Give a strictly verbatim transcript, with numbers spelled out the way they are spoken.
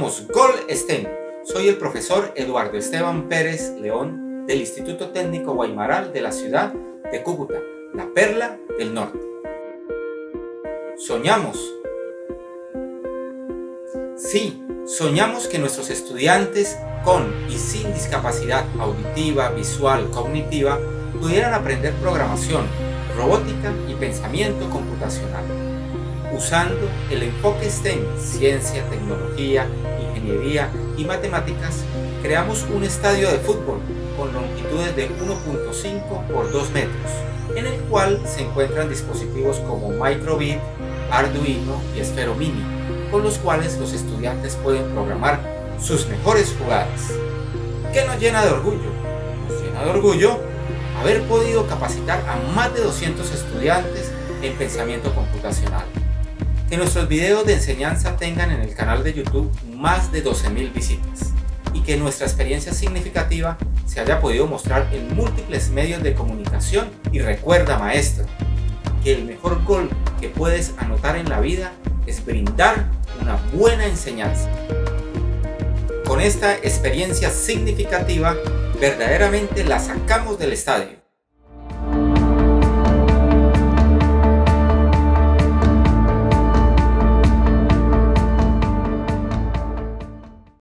Somos Gol STEM. Soy el profesor Eduardo Esteban Pérez León del Instituto Técnico Guaymaral de la ciudad de Cúcuta, la perla del norte. Soñamos. Sí, soñamos que nuestros estudiantes con y sin discapacidad auditiva, visual, cognitiva pudieran aprender programación, robótica y pensamiento computacional. Usando el enfoque STEM, ciencia, tecnología, ingeniería y matemáticas, creamos un estadio de fútbol con longitudes de uno punto cinco por dos metros, en el cual se encuentran dispositivos como Microbit, Arduino y Esfero Mini, con los cuales los estudiantes pueden programar sus mejores jugadas. ¿Qué nos llena de orgullo? Nos llena de orgullo haber podido capacitar a más de doscientos estudiantes en pensamiento computacional. Que nuestros videos de enseñanza tengan en el canal de YouTube más de doce mil visitas y que nuestra experiencia significativa se haya podido mostrar en múltiples medios de comunicación. Y recuerda, maestro, que el mejor gol que puedes anotar en la vida es brindar una buena enseñanza. Con esta experiencia significativa, verdaderamente la sacamos del estadio.